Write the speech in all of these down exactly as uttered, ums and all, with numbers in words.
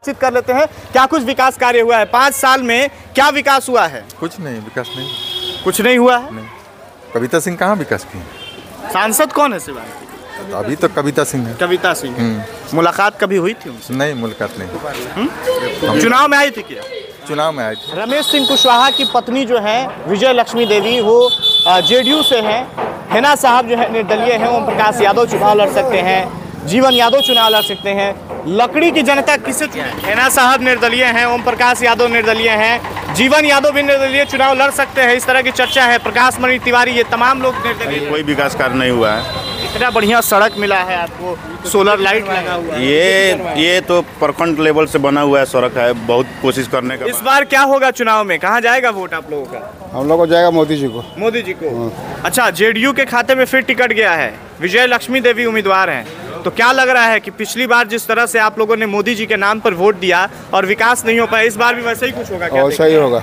बातचीत कर लेते हैं। क्या कुछ विकास कार्य हुआ है पाँच साल में, क्या विकास हुआ है? कुछ नहीं, विकास नहीं, कुछ नहीं हुआ है। नहीं। कविता सिंह कहाँ विकास की? सांसद कौन है सिवान की? अभी तो कविता सिंह है। कविता सिंह। मुलाकात कभी हुई थी उनसे? नहीं, मुलाकात नहीं। चुनाव में आई थी क्या? चुनाव में आई थी। रमेश सिंह कुशवाहा की पत्नी जो है विजय लक्ष्मी देवी, वो जेडीयू से हैं। हिना साहब जो है निर्दलीय हैं। ओम प्रकाश यादव चुनाव लड़ सकते हैं। जीवन यादव चुनाव लड़ सकते हैं। लकड़ी की जनता किसे चुने? हिना साहब निर्दलीय हैं। ओम प्रकाश यादव निर्दलीय हैं। जीवन यादव भी निर्दलीय चुनाव लड़ सकते हैं, इस तरह की चर्चा है। प्रकाश मणि तिवारी, ये तमाम लोग निर्दलीय। कोई विकास कार्य नहीं हुआ है। इतना बढ़िया सड़क मिला है आपको, सोलर लाइट लगा हुआ है। ये ये तो प्रखंड लेवल से बना हुआ है सड़क है, बहुत कोशिश करने का। इस बार क्या होगा चुनाव में, कहाँ जाएगा वोट आप लोगों का? हम लोग को जाएगा मोदी जी को। मोदी जी को। अच्छा, जेडीयू के खाते में फिर टिकट गया है। विजय लक्ष्मी देवी उम्मीदवार हैं, तो क्या लग रहा है कि पिछली बार जिस तरह से आप लोगों ने मोदी जी के नाम पर वोट दिया और विकास नहीं हो पाया, इस बार भी वैसे ही कुछ होगा? क्या वैसा ही होगा।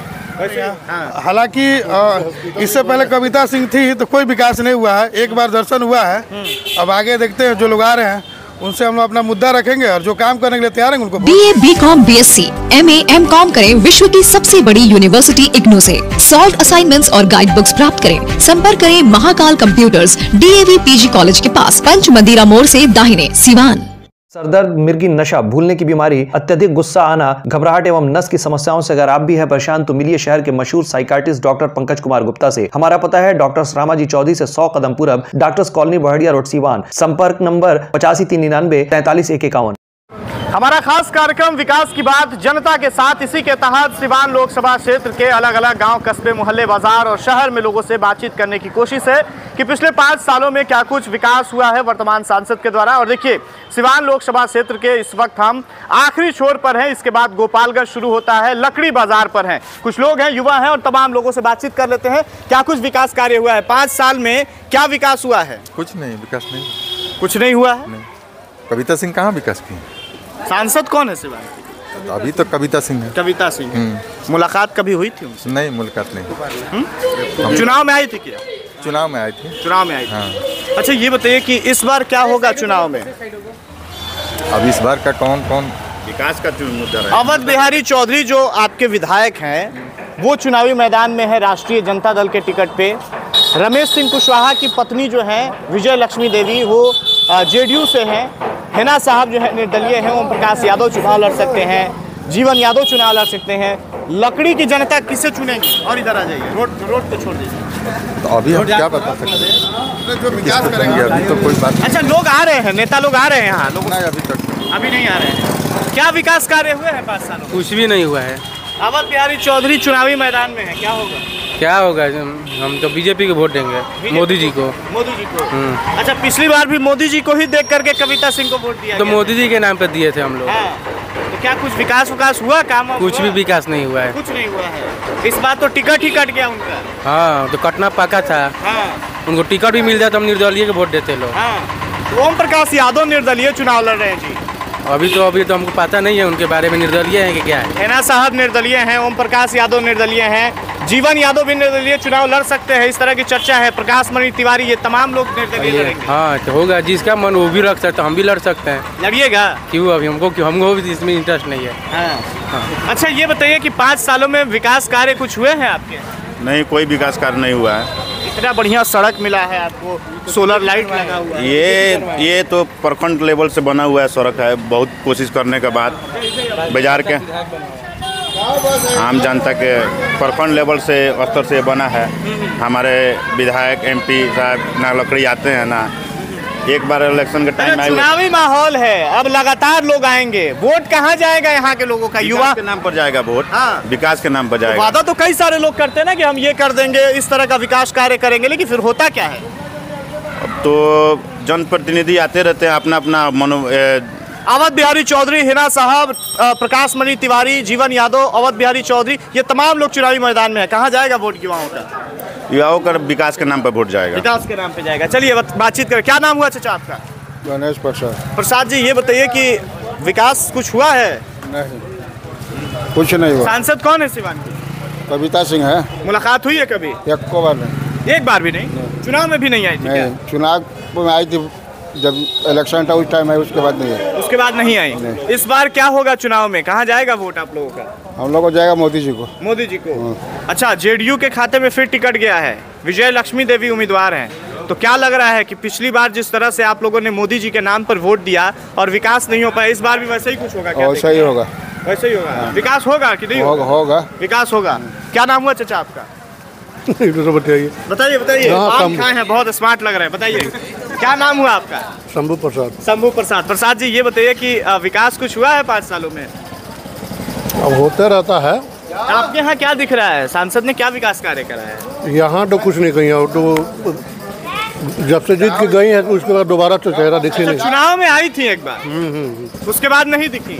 हालांकि इससे पहले कविता सिंह थी तो कोई विकास नहीं हुआ है, एक बार दर्शन हुआ है। अब आगे देखते हैं, जो लोग आ रहे हैं उनसे हम लोग अपना मुद्दा रखेंगे और जो काम करने के लिए तैयार हैं उनको। B A, B com, B S C, M A, M com करें विश्व की सबसे बड़ी यूनिवर्सिटी इग्नू से। सॉल्व असाइनमेंट्स और गाइड बुक्स प्राप्त करें। संपर्क करें Mahakal computers, D A V P G college के पास, पंच मंदिरा मोड़ से दाहिने, सिवान। सरदर्द, मिर्गी, नशा, भूलने की बीमारी, अत्यधिक गुस्सा आना, घबराहट एवं नस की समस्याओं से अगर आप भी हैं परेशान तो मिलिए शहर के मशहूर साइकाट्रिस्ट डॉक्टर पंकज कुमार गुप्ता से। हमारा पता है डॉक्टर रामाजी चौधरी से सौ कदम पूरब, doctors colony Bahadiya road, Siwan. संपर्क नंबर पचासी तीन निन्यानवे तैंतालीस एक इक्यावन। हमारा खास कार्यक्रम विकास की बात जनता के साथ, इसी के तहत सिवान लोकसभा क्षेत्र के अलग अलग गांव, कस्बे, मोहल्ले, बाजार और शहर में लोगों से बातचीत करने की कोशिश है कि पिछले पाँच सालों में क्या कुछ विकास हुआ है वर्तमान सांसद के द्वारा। और देखिए, सिवान लोकसभा क्षेत्र के इस वक्त हम आखिरी छोर पर हैं। इसके बाद गोपालगंज शुरू होता है, लकड़ी बाजार पर हैं। कुछ लोग हैं, युवा हैं, और तमाम लोगों से बातचीत कर लेते हैं। क्या कुछ विकास कार्य हुआ है पाँच साल में, क्या विकास हुआ है? कुछ नहीं, विकास नहीं। कुछ नहीं हुआ है। कविता सिंह कहाँ विकास की? सांसद कौन है सिवान की? अभी तो कविता सिंह है। कविता सिंह। मुलाकात कभी हुई थी उनसे? नहीं, मुलाकात नहीं। चुनाव में आई थी क्या? चुनाव में आई थी। चुनाव में आई थी। हाँ। अच्छा, ये बताइए कि इस बार क्या होगा चुनाव में? अब इस बार का कौन कौन विकास का मुद्दा है? अवध बिहारी चौधरी जो आपके विधायक हैं, वो चुनावी मैदान में है राष्ट्रीय जनता दल के टिकट पे। रमेश सिंह कुशवाहा की पत्नी जो है विजय लक्ष्मी देवी, वो जेडीयू से हैं। हिना साहब जो है निर्दलीय हैं। ओम प्रकाश यादव चुनाव लड़ सकते हैं। जीवन यादव चुनाव लड़ सकते हैं। लकड़ी की जनता किसे चुनेगी? और इधर आ जाइए, रोड रोड पे छोड़ दीजिए। तो अभी हम क्या बता सकते हैं, जो विकास करेंगे अभी तो कोई बात। अच्छा, लोग आ रहे हैं, नेता लोग आ रहे हैं यहाँ? लोग नहीं, अभी तक अभी नहीं आ रहे हैं। क्या विकास कार्य हुए हैं पाँच सालों? कुछ भी नहीं हुआ है। अवध बिहारी चौधरी चुनावी मैदान में है, क्या होगा? क्या होगा, हम तो बीजेपी को वोट देंगे, मोदी जी को। मोदी जी को। अच्छा, पिछली बार भी मोदी जी को ही देख करके कविता सिंह को वोट दिया तो मोदी जी के नाम पे दिए थे हम लोग। हाँ। तो क्या कुछ विकास विकास हुआ, काम? कुछ भी विकास नहीं हुआ है। कुछ नहीं हुआ है। इस बार तो टिकट ही कट गया उनका। हाँ, तो कटना पका था। हाँ। उनको टिकट भी मिल जाए तो हम निर्दलीय को वोट देते लोग। हाँ। ओम प्रकाश यादव निर्दलीय चुनाव लड़ रहे हैं जी। अभी तो अभी तो हमको पता नहीं है उनके बारे में, निर्दलीय है कि क्या है। हिना साहब निर्दलीय हैं। ओम प्रकाश यादव निर्दलीय हैं। जीवन यादव भी निर्दलीय चुनाव लड़ सकते हैं, इस तरह की चर्चा है। प्रकाश मणि तिवारी, ये तमाम लोग निर्दलीय लड़ेंगे। हाँ, तो होगा, जिसका मन वो भी रख सकते, हम भी लड़ सकते हैं। लड़िएगा? क्यों, अभी हमको क्यों, हमको भी इसमें इंटरेस्ट नहीं है। हाँ। हाँ। अच्छा, ये बताइए कि पाँच सालों में विकास कार्य कुछ हुए हैं आपके? नहीं, कोई विकास कार्य नहीं हुआ है। इतना बढ़िया सड़क मिला है आपको, सोलर लाइट लगा हुआ है। ये ये तो प्रखंड लेवल से बना हुआ है सड़क है, बहुत कोशिश करने के बाद बाजार के आम जनता के प्रखंड लेवल से स्तर से बना है। हमारे विधायक एमपी साहब ना लकड़ी आते हैं ना, एक बार इलेक्शन के टाइम में चुनावी माहौल है, अब लगातार लोग आएंगे। वोट कहाँ जाएगा यहाँ के लोगों का? युवा के नाम पर जाएगा वोट। हाँ। विकास के नाम पर जाएगा। वादा तो कई सारे लोग करते हैं ना कि हम ये कर देंगे, इस तरह का विकास कार्य करेंगे, लेकिन फिर होता क्या है? अब तो जनप्रतिनिधि आते रहते हैं, अपना अपना मनो। अवध बिहारी चौधरी, हिना साहब, प्रकाश मणि तिवारी, जीवन यादव, अवध बिहारी चौधरी, ये तमाम लोग चुनावी मैदान में है। कहाँ जाएगा वोट युवाओं का? युवाओं का विकास के नाम पर वोट जाएगा। विकास के नाम पे जाएगा। चलिए बातचीत करें। क्या नाम हुआ चाचा आपका? गणेश प्रसाद। प्रसाद जी, ये बताइए कि विकास कुछ हुआ है? नहीं, कुछ नहीं हुआ। सांसद कौन है सिवान की? कविता सिंह है। मुलाकात हुई है कभी? एक को बार नहीं। एक बार भी नहीं, नहीं। चुनाव में भी नहीं आई थी? नहीं, चुनाव में आई थी जब इलेक्शन था उस टाइम है, उसके बाद नहीं है। उसके बाद नहीं आई। इस बार क्या होगा चुनाव में, कहाँ जाएगा वोट आप लोगों का? हम लोग को जाएगा मोदी जी को। मोदी जी को। अच्छा, जेडीयू के खाते में फिर टिकट गया है, विजय लक्ष्मी देवी उम्मीदवार हैं, तो क्या लग रहा है कि पिछली बार जिस तरह से आप लोगों ने मोदी जी के नाम पर वोट दिया और विकास नहीं हो पाया, इस बार भी वैसे ही कुछ होगा? क्या वैसा ही होगा। वैसे ही होगा। विकास होगा कि नहीं होगा? होगा, विकास होगा। क्या नाम हुआ चाचा आपका? बताइए बताइए बताइए। आप खाए हैं, बहुत स्मार्ट लग रहे हैं, बताइए क्या नाम हुआ आपका? शंभू प्रसाद। शंभू प्रसाद। प्रसाद जी, ये बताइए कि विकास कुछ हुआ है पाँच सालों में? अब होते रहता है। आपके यहाँ क्या दिख रहा है, सांसद ने क्या विकास कार्य करा है? यहाँ तो कुछ नहीं कही, तो जब से जीत के गई है तो उसके बाद दोबारा तो चेहरा दिखे नहीं। चुनाव में आई थी एक बार, उसके बाद नहीं दिखी।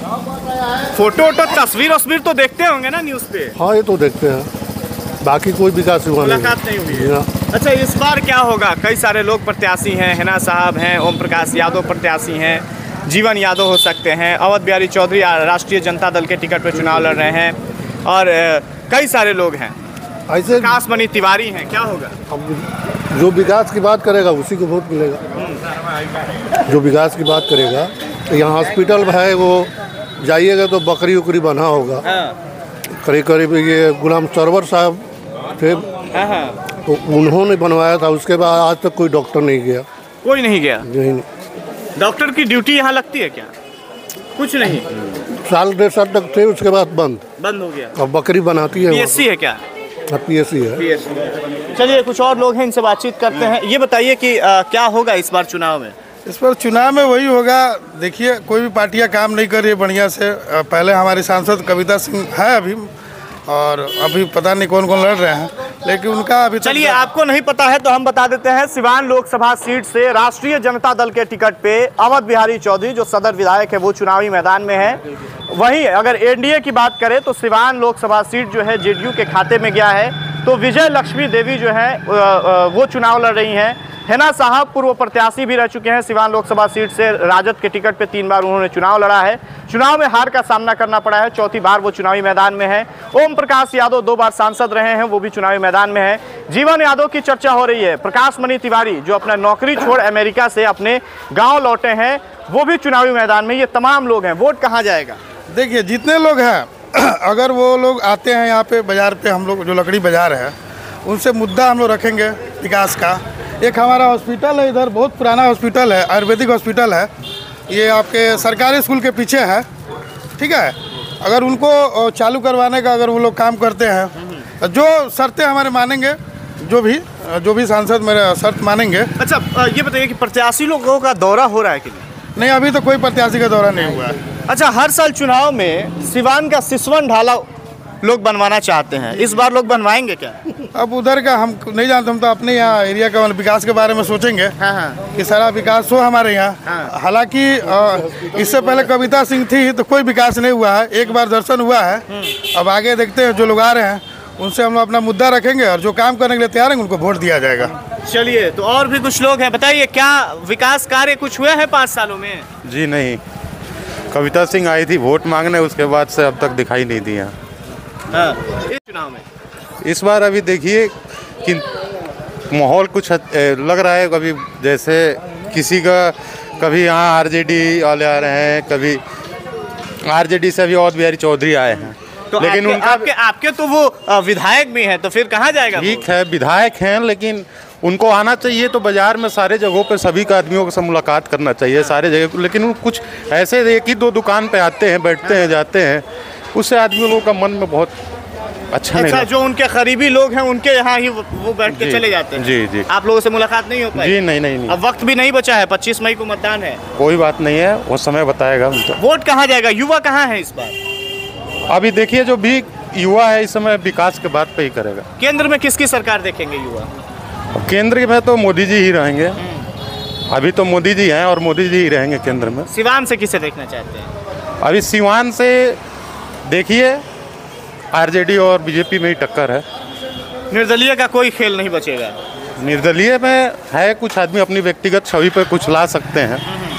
फोटो वोटो तस्वीर वस्वीर तो देखते होंगे ना न्यूज़ पे? हाँ, ये तो देखते हैं, बाकी कोई विकास हुआ नहीं। मुलाकात नहीं हुई। अच्छा, इस बार क्या होगा? कई सारे लोग प्रत्याशी हैं, हिना साहब हैं, ओम प्रकाश यादव प्रत्याशी हैं, जीवन यादव हो सकते हैं, अवध बिहारी चौधरी राष्ट्रीय जनता दल के टिकट पर चुनाव लड़ रहे हैं, और कई सारे लोग हैं, ऐसे विकास मणि तिवारी हैं। क्या होगा? अब जो विकास की बात करेगा उसी को वोट मिलेगा। जो विकास की बात करेगा, तो यहाँ हॉस्पिटल है, वो जाइएगा तो बकरी उकरी बना होगा। करीब करीब ये गुलाम सरवर साहब थे, तो उन्होंने बनवाया था, उसके बाद आज तक कोई डॉक्टर नहीं गया। कोई नहीं गया? नहीं। डॉक्टर की ड्यूटी यहाँ लगती है क्या? कुछ नहीं। साल डेढ़ साल तक थे, उसके बाद बंद बंद हो गया। अब बकरी बनाती है। पीएससी है क्या? पीएससी है। चलिए, कुछ और लोग हैं, इनसे बातचीत करते हैं। ये बताइए कि आ, क्या होगा इस बार चुनाव में? इस पर चुनाव में वही होगा। देखिए, कोई भी पार्टियां काम नहीं कर रही है बढ़िया से। पहले हमारी सांसद कविता सिंह है अभी, और अभी पता नहीं कौन कौन लड़ रहे हैं, लेकिन उनका अभी। चलिए, आपको नहीं पता है तो हम बता देते हैं। सिवान लोकसभा सीट से राष्ट्रीय जनता दल के टिकट पे अवध बिहारी चौधरी, जो सदर विधायक है, वो चुनावी मैदान में है। वहीं अगर एनडीए की बात करें तो सिवान लोकसभा सीट जो है जेडीयू के खाते में गया है, तो विजय लक्ष्मी देवी जो है वो चुनाव लड़ रही हैं। हिना साहब पूर्व प्रत्याशी भी रह चुके हैं सिवान लोकसभा सीट से, राजद के टिकट पे तीन बार उन्होंने चुनाव लड़ा है, चुनाव में हार का सामना करना पड़ा है, चौथी बार वो चुनावी मैदान में है। ओम प्रकाश यादव दो बार सांसद रहे हैं, वो भी चुनावी मैदान में है। जीवन यादव की चर्चा हो रही है। प्रकाश मणि तिवारी, जो अपना नौकरी छोड़ अमेरिका से अपने गाँव लौटे हैं, वो भी चुनावी मैदान में। ये तमाम लोग हैं। वोट कहाँ जाएगा? देखिए, जितने लोग हैं, अगर वो लोग आते हैं यहाँ पे बाजार पे, हम लोग जो लकड़ी बाजार है, उनसे मुद्दा हम लोग रखेंगे विकास का। एक हमारा हॉस्पिटल है इधर, बहुत पुराना हॉस्पिटल है, आयुर्वेदिक हॉस्पिटल है, ये आपके सरकारी स्कूल के पीछे है, ठीक है। अगर उनको चालू करवाने का अगर वो लोग काम करते हैं, जो शर्तें हमारे मानेंगे, जो भी जो भी सांसद मेरे शर्त मानेंगे। अच्छा, ये बताइए कि प्रत्याशी लोगों का दौरा हो रहा है कि नहीं? नहीं, अभी तो कोई प्रत्याशी का दौरा नहीं हुआ है। अच्छा, हर साल चुनाव में सिवान का सिसवन ढाला लोग बनवाना चाहते हैं, इस बार लोग बनवाएंगे क्या? अब उधर का हम नहीं जानते, हम तो अपने यहाँ एरिया का विकास के बारे में सोचेंगे। हाँ हाँ। कि सारा विकास हो हमारे यहाँ। हाँ। हालांकि इससे पहले कविता सिंह थी तो कोई विकास नहीं हुआ है, एक बार दर्शन हुआ है। अब आगे देखते हैं, जो लोग आ रहे हैं उनसे हम अपना मुद्दा रखेंगे, और जो काम करने के लिए तैयार हैं उनको वोट दिया जाएगा। चलिए, तो और भी कुछ लोग हैं, बताइए क्या विकास कार्य कुछ हुए हैं पाँच सालों में? जी नहीं, कविता सिंह आई थी वोट मांगने, उसके बाद से अब तक दिखाई नहीं दिया। हाँ। इस चुनाव में इस बार अभी देखिए कि माहौल कुछ लग रहा है, कभी जैसे किसी का, कभी यहाँ आरजेडी वाले आ रहे हैं, कभी आरजेडी से अभी अवध बिहारी चौधरी आए हैं, तो लेकिन आपके, उनका आपके, आपके तो वो विधायक भी हैं, तो फिर कहाँ जाएगा? ठीक है, विधायक हैं, लेकिन उनको आना चाहिए तो बाजार में सारे जगहों पे सभी का आदमियों से मुलाकात करना चाहिए। हाँ। सारे जगह, लेकिन कुछ ऐसे एक ही दो दुकान पे आते हैं, बैठते हैं, जाते हैं, उससे आदमी लोगों का मन में बहुत अच्छा नहीं। अच्छा, जो उनके करीबी लोग हैं उनके यहाँ ही वो बैठ के चले जाते हैं। जी जी। आप लोगों से मुलाकात नहीं हो पाई? जी नहीं नहीं नहीं। अब वक्त भी नहीं बचा है, पच्चीस मई को मतदान है। कोई बात नहीं है, वो समय बताएगा। वोट कहाँ जाएगा? युवा कहाँ है इस बार? अभी देखिए, जो भी युवा है इस समय विकास के बात पे ही करेगा। केंद्र में किसकी सरकार देखेंगे युवा? केंद्र में तो मोदी जी ही रहेंगे। अभी तो मोदी जी हैं और मोदी जी ही रहेंगे केंद्र में। सिवान से किसे देखना चाहते हैं? अभी सिवान से देखिए, आरजेडी और बीजेपी में ही टक्कर है। निर्दलीय का कोई खेल नहीं बचेगा? निर्दलीय में है, कुछ आदमी अपनी व्यक्तिगत छवि पे कुछ ला सकते हैं।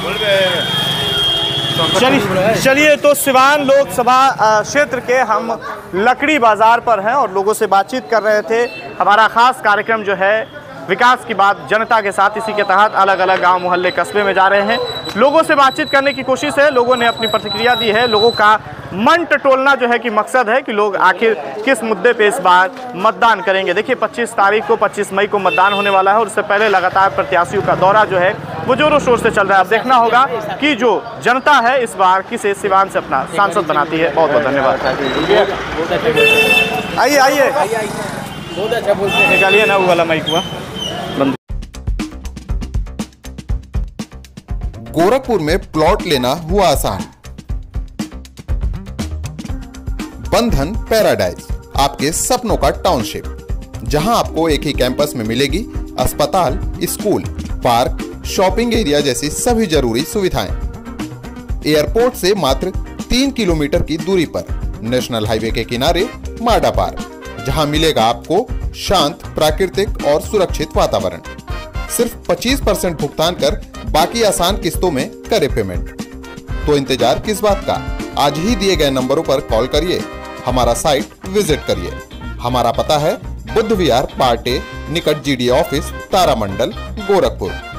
चलिए चलिए तो सिवान लोकसभा क्षेत्र के हम लकड़ी बाजार पर हैं और लोगों से बातचीत कर रहे थे। हमारा खास कार्यक्रम जो है विकास की बात जनता के साथ, इसी के तहत अलग अलग गांव मोहल्ले कस्बे में जा रहे हैं। लोगों से बातचीत करने की कोशिश है, लोगों ने अपनी प्रतिक्रिया दी है। लोगों का मन टटोलना जो है कि मकसद है कि लोग आखिर किस मुद्दे पे इस बार मतदान करेंगे। देखिए पच्चीस तारीख को पच्चीस मई को मतदान होने वाला है और उससे पहले लगातार प्रत्याशियों का दौरा जो है वो जोरों शोर से चल रहा है। अब देखना होगा कि जो जनता है इस बार किसे सिवान से अपना सांसद बनाती है। बहुत बहुत धन्यवाद। आइए आइए बहुत अच्छा बोलते हैं। निकालिए ना वो वाला माइक हुआ बंद। गोरखपुर में प्लॉट लेना हुआ आसान। बंधन पैराडाइज, आपके सपनों का टाउनशिप, जहां आपको एक ही कैंपस में मिलेगी अस्पताल, स्कूल, पार्क, शॉपिंग एरिया जैसी सभी जरूरी सुविधाएं। एयरपोर्ट से मात्र तीन किलोमीटर की दूरी पर नेशनल हाईवे के किनारे माडा पार्क, जहां मिलेगा आपको शांत, प्राकृतिक और सुरक्षित वातावरण। सिर्फ पच्चीस परसेंट भुगतान कर बाकी आसान किस्तों में करे पेमेंट। तो इंतजार किस बात का, आज ही दिए गए नंबरों पर कॉल करिए, हमारा साइट विजिट करिए। हमारा पता है बुद्ध विहार पार्टे निकट जीडी ऑफिस, तारामंडल, गोरखपुर।